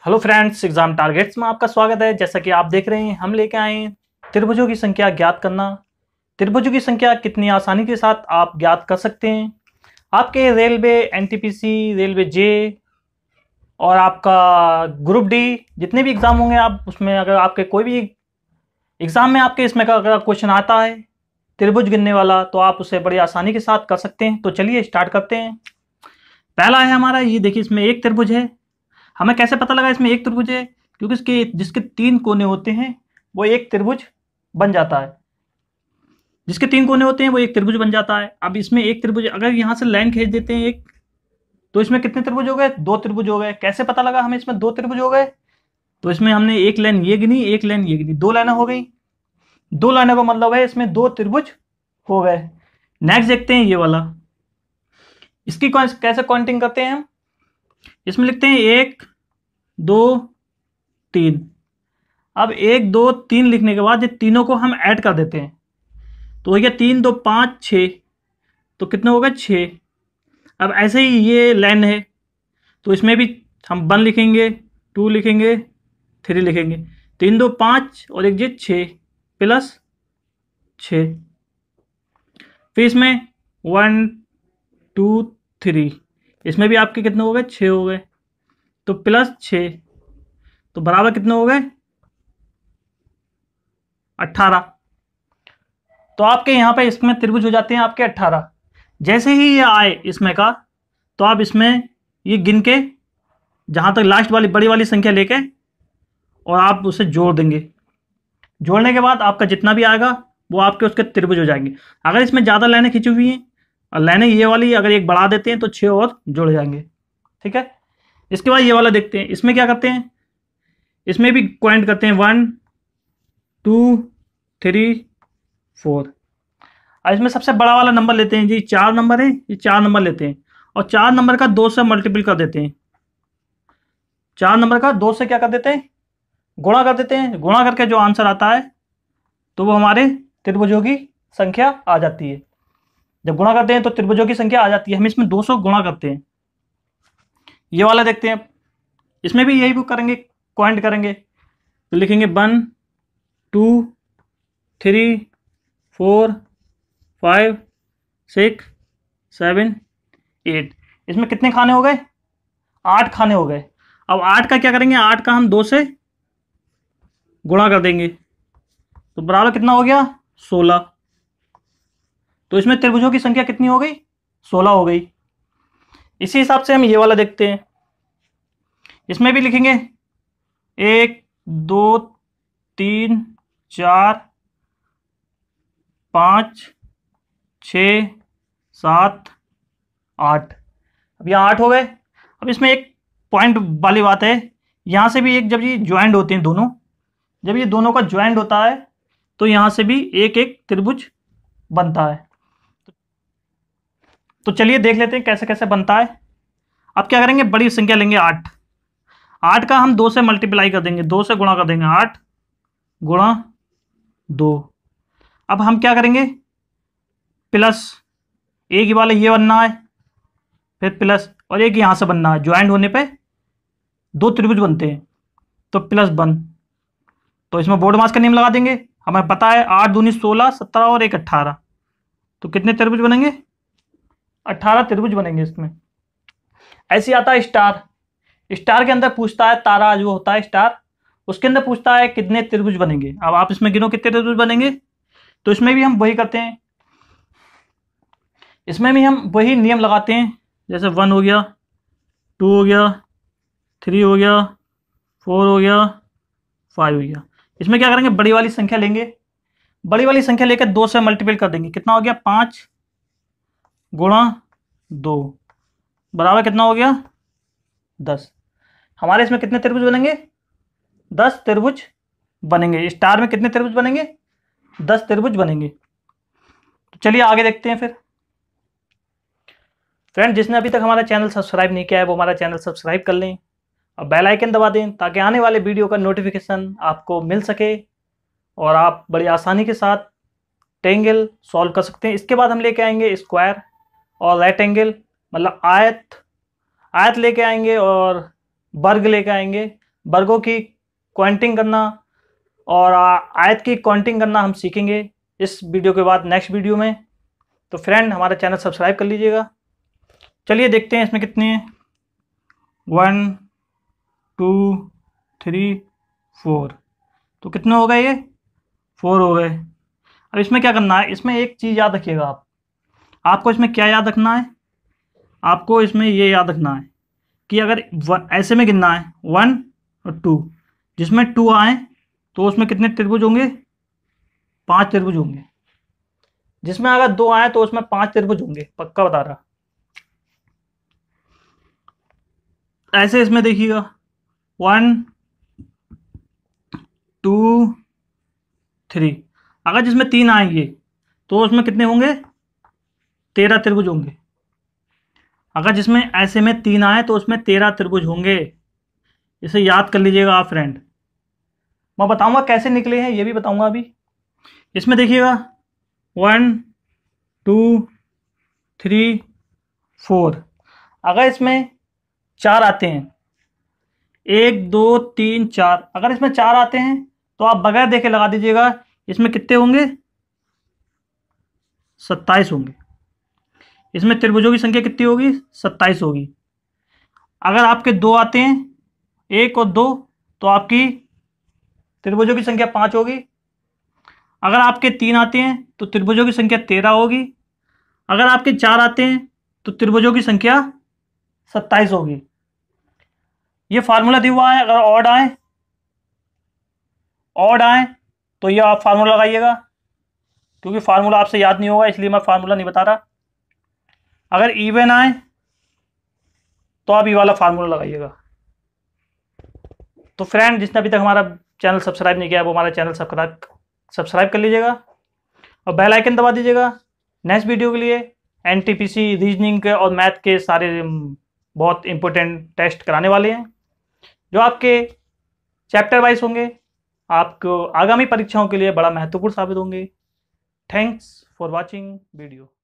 Hello friends, exam targets में आपका स्वागत है। जैसा कि आप देख रहे हैं, हम लेके आए हैं त्रिभुजों की संख्या ज्ञात करना। त्रिभुजों की संख्या कितनी आसानी के साथ आप ज्ञात कर सकते हैं। आपके रेलवे, एनटीपीसी, रेलवे जे और आपका ग्रुप डी जितने भी एग्जाम होंगे, आप उसमें अगर आपके कोई भी एग्जाम में आपके इसमें का अगर क्वेश्चन आता है त्रिभुज गिनने वाला, तो आप उसे बड़ी आसानी के साथ कर सकते हैं। तो चलिए स्टार्ट करते हैं। पहला है हमारा, ये देखिए इसमें एक त्रिभुज है। हमें कैसे पता लगा इसमें एक त्रिभुज है? क्योंकि इसके जिसके 3 कोने होते हैं वो एक त्रिभुज बन जाता है। जिसके 3 कोने होते हैं वो एक त्रिभुज बन जाता है। अब इसमें एक त्रिभुज, अगर यहां से लाइन खींच देते हैं एक, तो इसमें कितने त्रिभुज हो गए? 2 त्रिभुज हो गए। कैसे पता लगा हमें इसमें 2 त्रिभुज हो गए? तो इसमें हमने एक लाइन ये गिनी, एक लाइन ये गिनी, 2 लाइनें हो गई। 2 लाइनों का मतलब है इसमें 2 त्रिभुज हो गए। नेक्स्ट देखते हैं ये वाला। इसकी कैसे काउंटिंग करते हैं हम? इसमें लिखते हैं 1 2 3। अब 1 2 3 लिखने के बाद ये तीनों को हम ऐड कर देते हैं, तो हो गया 3 2 5 6। तो कितने हो गए? 6। अब ऐसे ही ये लाइन है, तो इसमें भी हम 1 लिखेंगे, 2 लिखेंगे, 3 लिखेंगे। 3 2 5 और 1 ये 6 प्लस 6। फिर इसमें 1 2 3, इसमें भी आपके कितने हो गए? 6 हो गए। तो प्लस 6, तो बराबर कितने हो गए? 18। तो आपके यहाँ पे इसमें त्रिभुज हो जाते हैं आपके 18। जैसे ही ये आए इसमें का, तो आप इसमें ये गिन के जहाँ तक लास्ट वाली बड़ी वाली संख्या लेके और आप उसे जोड़ देंगे। जोड़ने के बाद आपका जितना भी आएगा वो आपके उसके त्रिभुज हो जाएंगे। अगर इसमें ज़्यादा लाइनें खींची हुई हैं और लाइनें ये वाली अगर एक बढ़ा देते हैं तो 6 और जुड़ जाएंगे। ठीक है। इसके बाद ये वाला देखते हैं। इसमें क्या करते हैं? इसमें भी काउंट करते हैं 1 2 3 4। अब इसमें सबसे बड़ा वाला नंबर लेते हैं जी, 4 नंबर है, ये 4 नंबर लेते हैं और 4 नंबर का 2 से मल्टीपल कर देते हैं। 4 नंबर का 2 से क्या कर देते हैं? गुणा कर देते हैं। गुणा करके जो आंसर आता है तो वो हमारे त्रिभुजों की संख्या आ जाती है। जब गुणा करते हैं तो त्रिभुजों की संख्या आ जाती है। हम इसमें 200 गुणा करते हैं। ये वाला देखते हैं। इसमें भी यही करेंगे, काउंट करेंगे। तो लिखेंगे 1 2 3 4 5 6 7 8। इसमें कितने खाने हो गए? 8 खाने हो गए। अब 8 का क्या करेंगे? 8 का हम 2 से गुणा कर देंगे, तो बराबर कितना हो गया? 16। तो इसमें त्रिभुजों की संख्या कितनी हो गई? 16 हो गई। इसी हिसाब से हम ये वाला देखते हैं। इसमें भी लिखेंगे 1 2 3 4 5 6 7 8। अब यहाँ 8 हो गए। अब इसमें एक पॉइंट वाली बात है, यहाँ से भी एक, जब ये ज्वाइंट होते हैं दोनों, जब ये दोनों का ज्वाइंट होता है तो यहाँ से भी एक एक त्रिभुज बनता है। तो चलिए देख लेते हैं कैसे कैसे बनता है। अब क्या करेंगे? बड़ी संख्या लेंगे 8। 8 का हम 2 से मल्टीप्लाई कर देंगे, 2 से गुणा कर देंगे। 8 गुणा 2। अब हम क्या करेंगे? प्लस एक ही वाला ये बनना है, फिर प्लस और एक यहाँ से बनना है। ज्वाइंट होने पे 2 त्रिभुज बनते हैं, तो +1। तो इसमें बोर्ड मास का नियम लगा देंगे। हमें पता है 8 दूनी 16, 17 और 1 18। तो कितने त्रिभुज बनेंगे? 18 त्रिभुज बनेंगे इसमें। ऐसे आता है स्टार। स्टार के अंदर पूछता है, तारा जो होता है स्टार, उसके अंदर पूछता है कितने त्रिभुज बनेंगे। अब आप इसमें गिनो कितने त्रिभुज बनेंगे। तो इसमें भी हम वही करते हैं। इसमें भी हम वही नियम लगाते हैं। जैसे 1 हो गया, 2 हो गया, 3 हो गया, 4 हो गया, 5 हो गया। इसमें क्या करेंगे? बड़ी वाली संख्या लेंगे। बड़ी वाली संख्या लेकर 2 से मल्टीपल कर देंगे। कितना हो गया? 5 गुणा 2 बराबर कितना हो गया? 10। हमारे इसमें कितने त्रिभुज बनेंगे? 10 त्रिभुज बनेंगे। स्टार में कितने त्रिभुज बनेंगे? 10 त्रिभुज बनेंगे। तो चलिए आगे देखते हैं फिर। फ्रेंड, जिसने अभी तक हमारा चैनल सब्सक्राइब नहीं किया है वो हमारा चैनल सब्सक्राइब कर लें और बेल आइकन दबा दें, ताकि आने वाले वीडियो का नोटिफिकेशन आपको मिल सके और आप बड़ी आसानी के साथ ट्रायंगल सॉल्व कर सकते हैं। इसके बाद हम लेके आएंगे स्क्वायर और राइट एंगल, मतलब आयत लेके आएंगे और वर्ग लेके आएंगे। वर्गों की काउंटिंग करना और आयत की काउंटिंग करना हम सीखेंगे इस वीडियो के बाद नेक्स्ट वीडियो में। तो फ्रेंड हमारा चैनल सब्सक्राइब कर लीजिएगा। चलिए देखते हैं इसमें कितने हैं। 1 2 3 4। तो कितने हो गए ये? 4 हो गए। अब इसमें क्या करना है, इसमें एक चीज़ याद रखिएगा आपको इसमें क्या याद रखना है, आपको इसमें ये याद रखना है कि अगर ऐसे में गिनना है 1 और 2, जिसमें 2 आए तो उसमें कितने त्रिभुज होंगे? 5 त्रिभुज होंगे। जिसमें अगर 2 आए तो उसमें 5 त्रिभुज होंगे, पक्का बता रहा। ऐसे इसमें देखिएगा 1 2 3। अगर जिसमें 3 आएंगे तो उसमें कितने होंगे? 13 त्रिभुज होंगे। अगर जिसमें ऐसे में 3 आए तो उसमें 13 त्रिभुज होंगे। इसे याद कर लीजिएगा आप फ्रेंड। मैं बताऊंगा कैसे निकले हैं, ये भी बताऊंगा अभी। इसमें देखिएगा 1 2 3 4। अगर इसमें 4 आते हैं, 1 2 3 4, अगर इसमें 4 आते हैं तो आप बगैर देखे लगा दीजिएगा इसमें कितने होंगे? 27 होंगे। इसमें त्रिभुजों की संख्या कितनी होगी? 27 होगी। अगर आपके 2 आते हैं, 1 और 2, तो आपकी त्रिभुजों की संख्या 5 होगी। अगर आपके 3 आते हैं तो त्रिभुजों की संख्या 13 होगी। अगर आपके 4 आते हैं तो त्रिभुजों की संख्या 27 होगी। ये फार्मूला दिया हुआ है। अगर ऑड आए तो ये आप फार्मूला लगाइएगा, क्योंकि फार्मूला आपसे याद नहीं होगा इसलिए मैं फार्मूला नहीं बता रहा। अगर इवन आए तो आप ये वाला फार्मूला लगाइएगा। तो फ्रेंड जिसने अभी तक हमारा चैनल सब्सक्राइब नहीं किया वो हमारा चैनल सब्सक्राइब कर लीजिएगा और बेल आइकन दबा दीजिएगा। नेक्स्ट वीडियो के लिए एनटीपीसी रीजनिंग के और मैथ के सारे बहुत इंपॉर्टेंट टेस्ट कराने वाले हैं, जो आपके चैप्टर वाइज होंगे, आपको आगामी परीक्षाओं के लिए बड़ा महत्वपूर्ण साबित होंगे। Thanks for watching video.